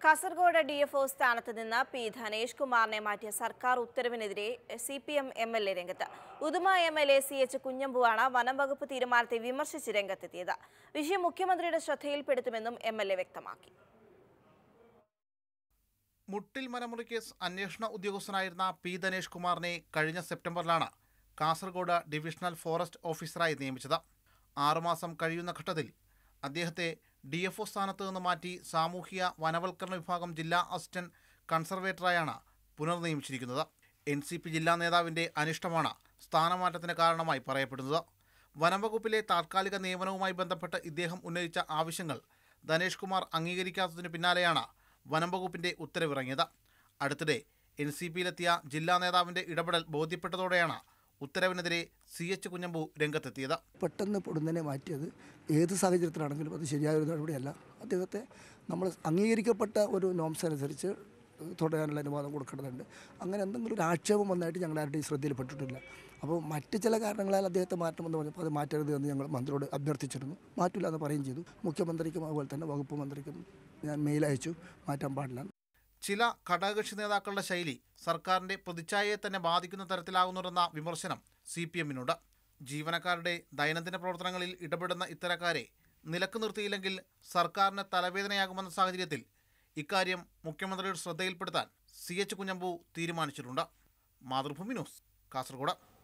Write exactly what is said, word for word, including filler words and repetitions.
Kasaragod D F O സ്ഥാനത്ത് നിന്ന് P Dhanesh കുമാറിനെ മാറ്റിയ സർക്കാർ ഉത്തരവിനെതിരെ C P M M L A രംഗത്ത്. Uduma M L A C H കുഞ്ഞമ്പുവാണ് വനം വകുപ്പ് തീരുമാനത്തെ വിമർശിച്ച് രംഗത്തെത്തിയത്. വിഷയം മുഖ്യമന്ത്രിയുടെ ശ്രദ്ധയിൽപ്പെടുത്തുമെന്നും എം എൽ എ വ്യക്തമാക്കി. മുട്ടിൽ മരമുറി കേസ് അന്വേഷണ ഉദ്യോഗസ്ഥനായിരുന്ന പി ധനേഷ് കുമാറിനെ കഴിഞ്ഞ സെപ്റ്റംബറിലാണ് കാസർഗോഡ് ഡിവിഷണൽ ഫോറസ്റ്റ് ഓഫീസറായി നിയമിച്ചത്. ആറുമാസം കഴിയുന്ന ഘട്ടത്തിൽ അദ്ദേഹത്തെ ഡി എഫ് ഒ സ്ഥാനത്ത് നിന്ന് മാറ്റി സാമൂഹിക വനവൽക്കരണ വിഭാഗം ജില്ലാ അസിസ്റ്റന്റ് കൺസർവേറ്ററായാണ് പുനർനിയമിച്ചിരിക്കുന്നത്. എൻ സി പി ജില്ലാ നേതാവിൻ്റെ അനിഷ്ടമാണ് സ്ഥാനമാറ്റത്തിന് കാരണമായി പറയപ്പെടുന്നത്. വനംവകുപ്പിലെ താൽക്കാലിക നിയമനവുമായി ബന്ധപ്പെട്ട് ഇദ്ദേഹം ഉന്നയിച്ച ആവശ്യങ്ങൾ ധനേഷ് കുമാർ അംഗീകരിക്കാത്തതിന് പിന്നാലെയാണ് വനംവകുപ്പിൻ്റെ ഉത്തരവിറങ്ങിയത്. അടുത്തിടെ എൻ സി പിയിലെത്തിയ ജില്ലാ നേതാവിൻ്റെ ഇടപെടൽ ബോധ്യപ്പെട്ടതോടെയാണ് ഉത്തരവിനെതിരെ സി എച്ച് കുഞ്ഞമ്പു രംഗത്തെത്തിയത്. പെട്ടെന്ന് പൊടുന്നനെ മാറ്റിയത് ഏത് സാഹചര്യത്തിലാണെങ്കിലും അത് ശരിയായ ഒരു നടപടിയല്ല. അദ്ദേഹത്തെ നമ്മൾ അംഗീകരിക്കപ്പെട്ട ഒരു നോംസ് അനുസരിച്ച് തുടരാനുള്ള അനുവാദം കൊടുക്കേണ്ടതുണ്ട്. അങ്ങനെ എന്തെങ്കിലും ഒരു ആക്ഷേപം വന്നായിട്ട് ഞങ്ങൾ ആരുടെയും ശ്രദ്ധയിൽപ്പെട്ടിട്ടില്ല. അപ്പോൾ മറ്റ് ചില കാരണങ്ങളാൽ അദ്ദേഹത്തെ മാറ്റണമെന്ന് പറഞ്ഞപ്പോൾ അത് മാറ്റരുത് എന്ന് ഞങ്ങൾ മന്ത്രിയോട് അഭ്യർത്ഥിച്ചിരുന്നു. മാറ്റില്ല എന്ന് പറയുകയും ചെയ്തു. മുഖ്യമന്ത്രിക്കും അതുപോലെ തന്നെ വകുപ്പ് മന്ത്രിക്കും ഞാൻ മെയിൽ അയച്ചു, മാറ്റാൻ പാടില്ല. ചില ഘടകകക്ഷി നേതാക്കളുടെ ശൈലി സർക്കാരിൻ്റെ പ്രതിച്ഛായയെ തന്നെ ബാധിക്കുന്ന തരത്തിലാകുന്നുണ്ടെന്ന വിമർശനം സി പി എമ്മിനുണ്ട്. ജീവനക്കാരുടെ ദൈനംദിന പ്രവർത്തനങ്ങളിൽ ഇടപെടുന്ന ഇത്തരക്കാരെ നിലക്ക് നിർത്തിയില്ലെങ്കിൽ സർക്കാരിന് തലവേദനയാകുമെന്ന സാഹചര്യത്തിൽ ഇക്കാര്യം മുഖ്യമന്ത്രിയുടെ ശ്രദ്ധയിൽപ്പെടുത്താൻ സി എച്ച് കുഞ്ഞമ്പു തീരുമാനിച്ചിട്ടുണ്ട്. മാതൃഭൂമി ന്യൂസ്, കാസർഗോഡ്.